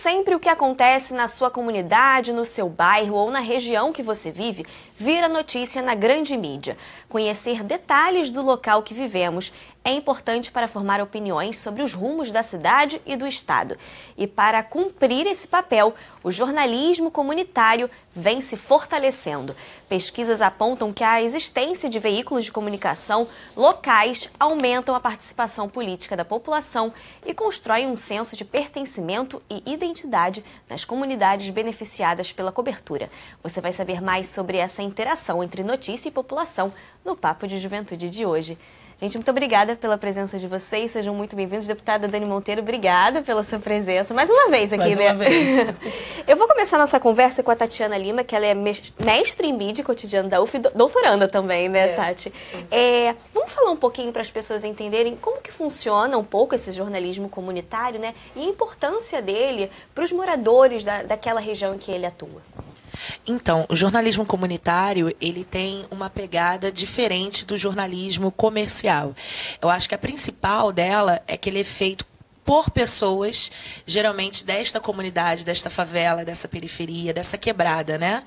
sempre o que acontece na sua comunidade, no seu bairro ou na região que você vive vira notícia na grande mídia. Conhecer detalhes do local que vivemos é importante para formar opiniões sobre os rumos da cidade e do estado. E para cumprir esse papel, o jornalismo comunitário vem se fortalecendo. Pesquisas apontam que a existência de veículos de comunicação locais aumentam a participação política da população e constroem um senso de pertencimento e identidade nas comunidades beneficiadas pela cobertura. Você vai saber mais sobre essa interação entre notícia e população no Papo de Juventude de hoje. Gente, muito obrigada pela presença de vocês, sejam muito bem-vindos. Deputada Dani Monteiro, obrigada pela sua presença. Mais uma vez aqui, né? Mais uma vez. Eu vou começar nossa conversa com a Tatiana Lima, que ela é mestre em mídia cotidiana da UF, doutoranda também, né, Tati? Vamos falar um pouquinho para as pessoas entenderem como que funciona um pouco esse jornalismo comunitário, né? E a importância dele para os moradores daquela região em que ele atua. Então, o jornalismo comunitário, ele tem uma pegada diferente do jornalismo comercial. Eu acho que a principal dela é que ele é feito por pessoas, geralmente desta comunidade, desta favela, dessa periferia, dessa quebrada, né?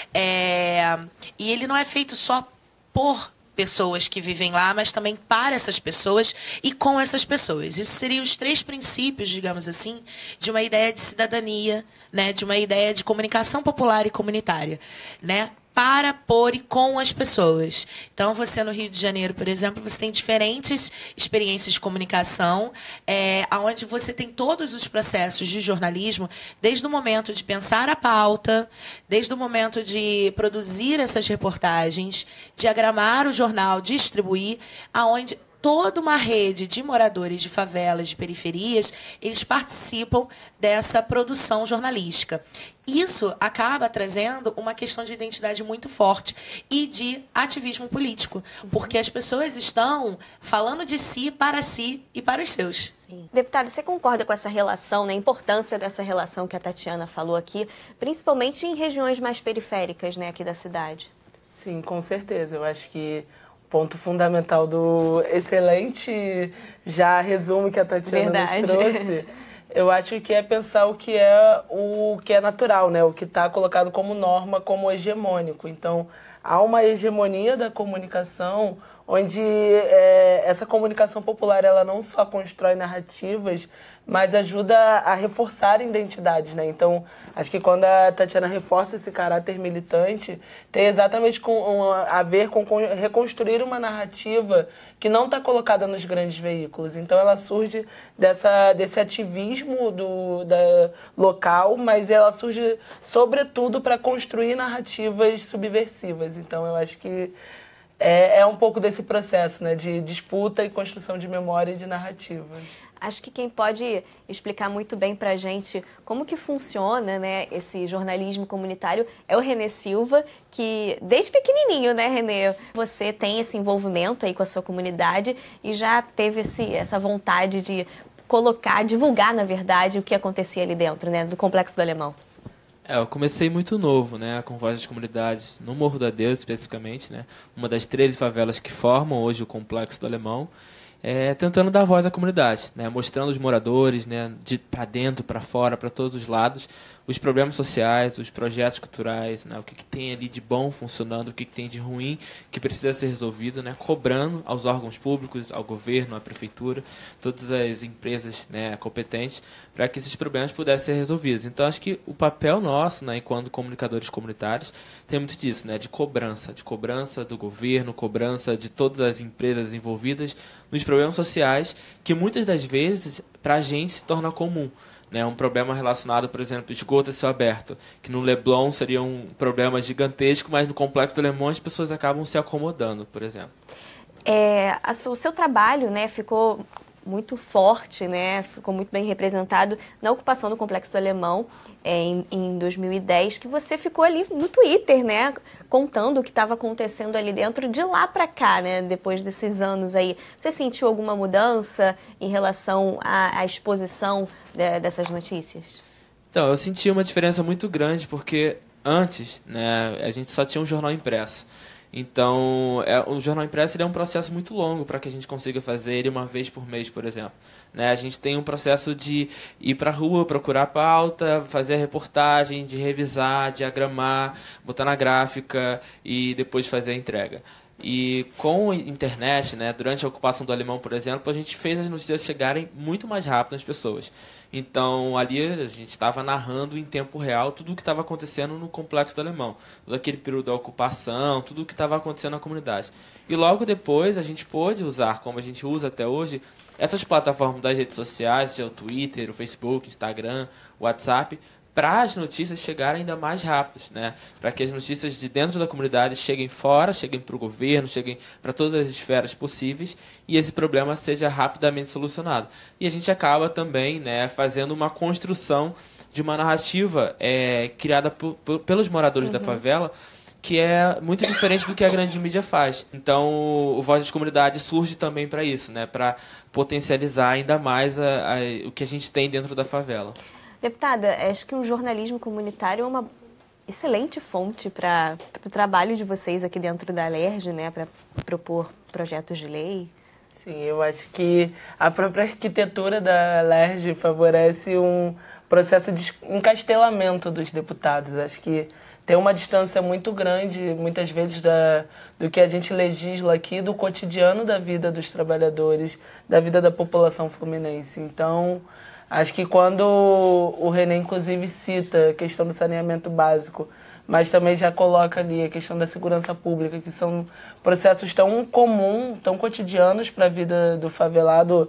E ele não é feito só por pessoas que vivem lá, mas também para essas pessoas e com essas pessoas. Isso seriam os 3 princípios, digamos assim, de uma ideia de cidadania, né, de uma ideia de comunicação popular e comunitária, né, para, por e com as pessoas. Então, você no Rio de Janeiro, por exemplo, você tem diferentes experiências de comunicação, onde você tem todos os processos de jornalismo, desde o momento de pensar a pauta, desde o momento de produzir essas reportagens, diagramar o jornal, distribuir, aonde toda uma rede de moradores de favelas, de periferias, eles participam dessa produção jornalística. Isso acaba trazendo uma questão de identidade muito forte e de ativismo político, porque as pessoas estão falando de si e para os seus. Sim. Deputada, você concorda com essa relação, né, a importância dessa relação que a Tatiana falou aqui, principalmente em regiões mais periféricas, né, aqui da cidade? Sim, com certeza. Eu acho que ponto fundamental do excelente resumo que a Tatiana nos trouxe, eu acho que é pensar o que é natural, né? O que está colocado como norma, como hegemônico. Então, há uma hegemonia da comunicação onde essa comunicação popular ela não só constrói narrativas, mas ajuda a reforçar identidades, né? Então, acho que quando a Tatiana reforça esse caráter militante, tem exatamente a ver com reconstruir uma narrativa que não está colocada nos grandes veículos. Então, ela surge desse ativismo local, mas ela surge, sobretudo, para construir narrativas subversivas. Então, eu acho que é um pouco desse processo, né, de disputa e construção de memória e de narrativas. Acho que quem pode explicar muito bem para a gente como que funciona, né, esse jornalismo comunitário é o Renê Silva, que desde pequenininho, né, Renê, você tem esse envolvimento aí com a sua comunidade e já teve essa vontade de divulgar, na verdade, o que acontecia ali dentro, né, do Complexo do Alemão. Eu comecei muito novo, né, com Voz das Comunidades, no Morro da Deus, especificamente, né, uma das 13 favelas que formam hoje o Complexo do Alemão, tentando dar voz à comunidade, né, mostrando os moradores, né, para dentro, para fora, para todos os lados, os problemas sociais, os projetos culturais, né, o que tem ali de bom funcionando, o que tem de ruim que precisa ser resolvido, né, cobrando aos órgãos públicos, ao governo, à prefeitura, todas as empresas, né, competentes, para que esses problemas pudessem ser resolvidos. Então, acho que o papel nosso, né, enquanto comunicadores comunitários, tem muito disso, né, de cobrança do governo, cobrança de todas as empresas envolvidas nos problemas sociais, que muitas das vezes, para a gente, se torna comum. Né, um problema relacionado, por exemplo, esgoto a céu aberto, que no Leblon seria um problema gigantesco, mas no Complexo do Alemão as pessoas acabam se acomodando, por exemplo. O seu trabalho, né, ficou muito forte, né, ficou muito bem representado na ocupação do Complexo do Alemão em 2010, que você ficou ali no Twitter, né, contando o que estava acontecendo ali dentro de lá para cá, né, depois desses anos aí. Você sentiu alguma mudança em relação à exposição dessas notícias? Então, eu senti uma diferença muito grande, porque antes, né, a gente só tinha um jornal impresso. Então, o jornal impresso ele é um processo muito longo para que a gente consiga fazer ele uma vez por mês, por exemplo. Né? A gente tem um processo de ir para a rua, procurar a pauta, fazer a reportagem, de revisar, diagramar, botar na gráfica e depois fazer a entrega. E com a internet, né, durante a ocupação do Alemão, por exemplo, a gente fez as notícias chegarem muito mais rápido às pessoas. Então, ali a gente estava narrando em tempo real tudo o que estava acontecendo no Complexo do Alemão. Todo aquele período da ocupação, tudo o que estava acontecendo na comunidade. E logo depois a gente pôde usar, como a gente usa até hoje, essas plataformas das redes sociais, o Twitter, o Facebook, o Instagram, o WhatsApp, para as notícias chegarem ainda mais rápidas, né? Para que as notícias de dentro da comunidade cheguem fora, cheguem para o governo, cheguem para todas as esferas possíveis e esse problema seja rapidamente solucionado. E a gente acaba também, né, fazendo uma construção de uma narrativa criada pelos moradores da favela, que é muito diferente do que a grande mídia faz. Então, o Voz das Comunidades surge também para isso, né? Para potencializar ainda mais o que a gente tem dentro da favela. Deputada, acho que o jornalismo comunitário é uma excelente fonte para o trabalho de vocês aqui dentro da Alerj, né, para propor projetos de lei. Sim, eu acho que a própria arquitetura da Alerj favorece um processo de encastelamento dos deputados. Acho que tem uma distância muito grande, muitas vezes, do que a gente legisla aqui, do cotidiano da vida dos trabalhadores, da vida da população fluminense. Então, acho que quando o René, inclusive, cita a questão do saneamento básico, mas também já coloca ali a questão da segurança pública, que são processos tão comuns, tão cotidianos para a vida do favelado,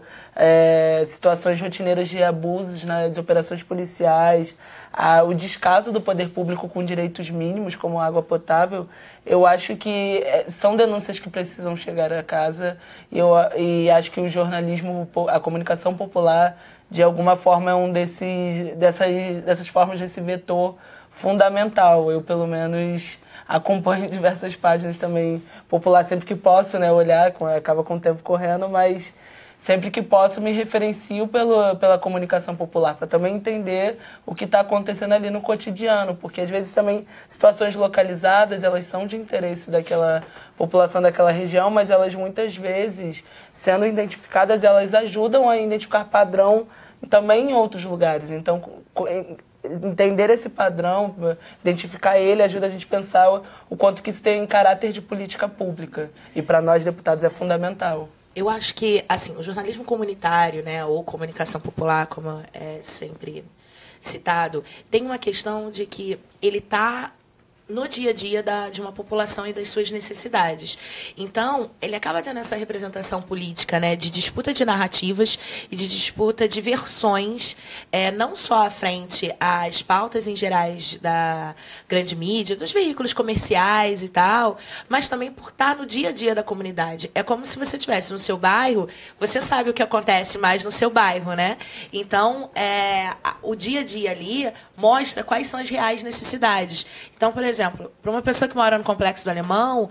situações rotineiras de abusos nas operações policiais, o descaso do poder público com direitos mínimos, como água potável. Eu acho que são denúncias que precisam chegar a casa e acho que o jornalismo, a comunicação popular, de alguma forma, é dessas formas desse vetor fundamental. Eu, pelo menos, acompanho diversas páginas também popular, sempre que posso, né, olhar, acaba com o tempo correndo, mas sempre que posso me referencio pela comunicação popular, para também entender o que está acontecendo ali no cotidiano, porque às vezes também situações localizadas, elas são de interesse daquela população daquela região, mas elas muitas vezes, sendo identificadas, elas ajudam a identificar padrão também em outros lugares. Então, entender esse padrão, identificar ele, ajuda a gente a pensar o quanto que isso tem caráter de política pública. E para nós, deputados, é fundamental. Eu acho que, assim, o jornalismo comunitário, né, ou comunicação popular, como é sempre citado, tem uma questão de que ele está no dia a dia de uma população e das suas necessidades. Então, ele acaba tendo essa representação política, né, de disputa de narrativas e de disputa de versões, não só à frente às pautas em gerais da grande mídia, dos veículos comerciais e tal, mas também por estar no dia a dia da comunidade. É como se você estivesse no seu bairro, você sabe o que acontece mais no seu bairro, né? Então, o dia a dia ali mostra quais são as reais necessidades. Então, por exemplo, para uma pessoa que mora no Complexo do Alemão,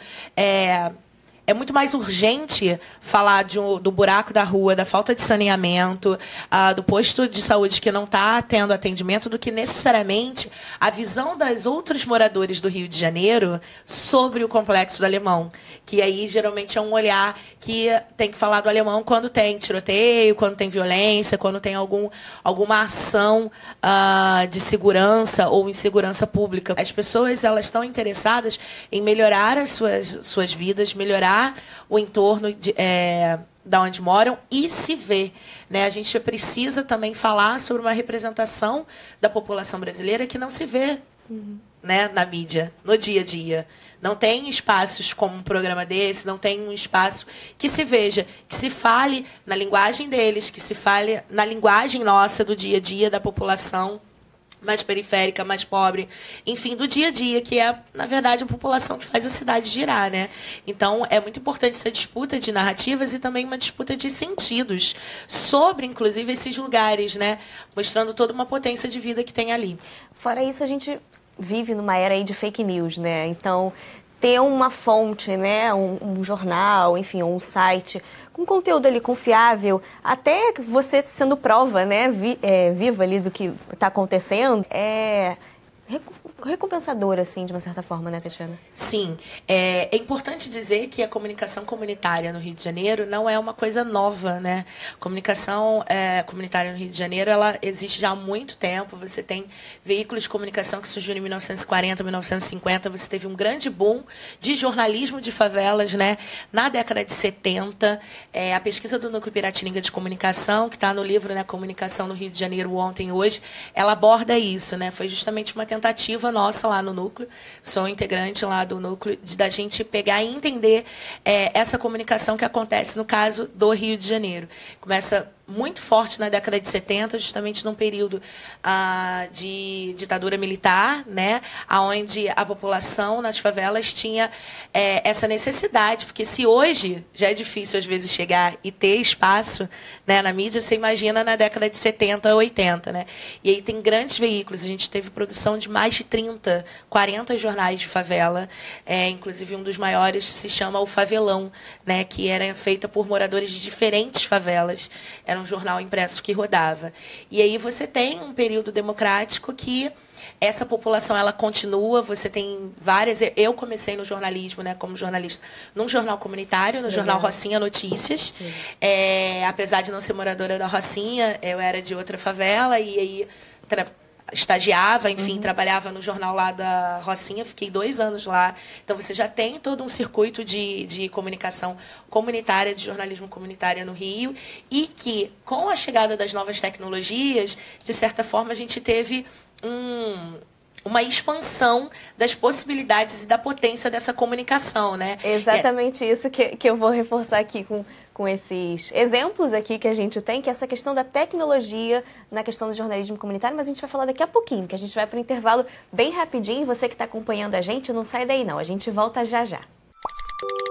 é muito mais urgente falar do buraco da rua, da falta de saneamento, do posto de saúde que não está tendo atendimento, do que necessariamente a visão das outros moradores do Rio de Janeiro sobre o Complexo do Alemão. Que aí, geralmente, é um olhar que tem que falar do Alemão quando tem tiroteio, quando tem violência, quando tem alguma ação de segurança ou insegurança pública. As pessoas elas estão interessadas em melhorar as suas vidas, melhorar o entorno da onde moram e se ver, né? A gente precisa também falar sobre uma representação da população brasileira que não se vê, né, na mídia, no dia a dia. Não tem espaços como um programa desse, não tem um espaço que se veja, que se fale na linguagem deles, que se fale na linguagem nossa do dia a dia da população mais periférica, mais pobre, enfim, do dia a dia, que é, na verdade, a população que faz a cidade girar, né? Então, é muito importante essa disputa de narrativas e também uma disputa de sentidos sobre, inclusive, esses lugares, né? Mostrando toda uma potência de vida que tem ali. Fora isso, a gente vive numa era aí de fake news, né? Então, ter uma fonte, né, um jornal, enfim, um site com conteúdo ali confiável, até você sendo prova, né, viva ali do que está acontecendo, é recompensador, assim, de uma certa forma, né, Tatiana? Sim. É importante dizer que a comunicação comunitária no Rio de Janeiro não é uma coisa nova, né? Comunicação comunitária no Rio de Janeiro, ela existe já há muito tempo. Você tem veículos de comunicação que surgiram em 1940, 1950. Você teve um grande boom de jornalismo de favelas, né? Na década de 70. A pesquisa do Núcleo Piratininga de Comunicação, que está no livro, né, Comunicação no Rio de Janeiro Ontem e Hoje, ela aborda isso, né? Foi justamente uma tentativa nossa lá no Núcleo, sou integrante lá do Núcleo, da gente pegar e entender essa comunicação que acontece no caso do Rio de Janeiro. Começa muito forte na década de 70, justamente num período de ditadura militar, né, onde a população nas favelas tinha essa necessidade, porque se hoje já é difícil, às vezes, chegar e ter espaço, né, na mídia, você imagina na década de 70 ou 80. Né? E aí tem grandes veículos, a gente teve produção de mais de 30, 40 jornais de favela, inclusive um dos maiores se chama O Favelão, né, que era feita por moradores de diferentes favelas, era um jornal impresso que rodava. E aí você tem um período democrático que essa população ela continua, você tem várias... Eu comecei no jornalismo, né, como jornalista, num jornal comunitário, no jornal Rocinha Notícias. Apesar de não ser moradora da Rocinha, eu era de outra favela e aí estagiava, enfim, trabalhava no jornal lá da Rocinha, fiquei 2 anos lá. Então, você já tem todo um circuito de comunicação comunitária, de jornalismo comunitário no Rio, e que, com a chegada das novas tecnologias, de certa forma, a gente teve uma expansão das possibilidades e da potência dessa comunicação, né? Exatamente isso que eu vou reforçar aqui com esses exemplos aqui que a gente tem, que é essa questão da tecnologia na questão do jornalismo comunitário, mas a gente vai falar daqui a pouquinho, que a gente vai para o intervalo bem rapidinho. Você que está acompanhando a gente, não sai daí não, a gente volta já já.